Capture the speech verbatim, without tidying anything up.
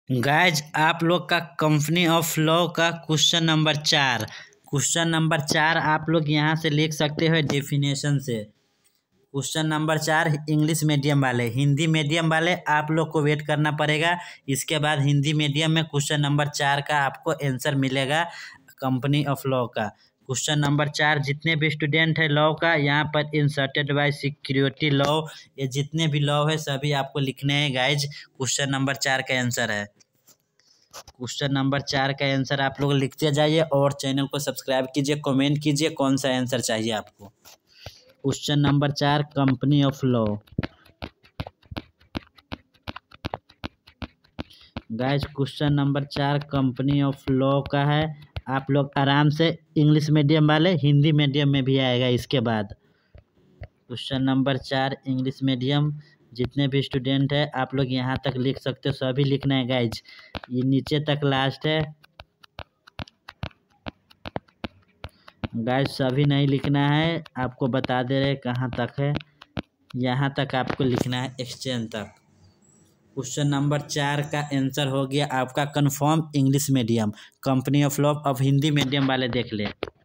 Guys आप लोग का कंपनी ऑफ लॉ का क्वेश्चन नंबर चार क्वेश्चन नंबर चार आप लोग यहाँ से लिख सकते हो डेफिनेशन से। क्वेश्चन नंबर चार इंग्लिश मीडियम वाले, हिंदी मीडियम वाले आप लोग को वेट करना पड़ेगा। इसके बाद हिंदी मीडियम में क्वेश्चन नंबर चार का आपको आंसर मिलेगा कंपनी ऑफ लॉ का। क्वेश्चन नंबर चार जितने भी स्टूडेंट है लॉ का यहाँ पर इंसर्टेड बाय सिक्योरिटी लॉ, ये जितने भी लॉ है सभी आपको लिखने हैं गाइज। क्वेश्चन नंबर चार का आंसर है। क्वेश्चन नंबर चार का आंसर आप लोग लिखते जाइए और चैनल को सब्सक्राइब कीजिए, कमेंट कीजिए कौन सा आंसर चाहिए आपको। क्वेश्चन नंबर चार company of law. Guys question number चार कंपनी ऑफ लॉ का है। आप लोग आराम से इंग्लिश मीडियम वाले हिंदी मीडियम में भी आएगा इसके बाद। क्वेश्चन नंबर चार इंग्लिश मीडियम जितने भी स्टूडेंट है आप लोग यहाँ तक लिख सकते हो, सभी लिखना है गाइज। ये नीचे तक लास्ट है गाइज, सभी नहीं लिखना है, आपको बता दे रहे कहाँ तक है, यहाँ तक आपको लिखना है एक्सचेंज तक। क्वेश्चन नंबर चार का आंसर हो गया आपका confirm English medium company of law. अब हिंदी मीडियम वाले देख ले।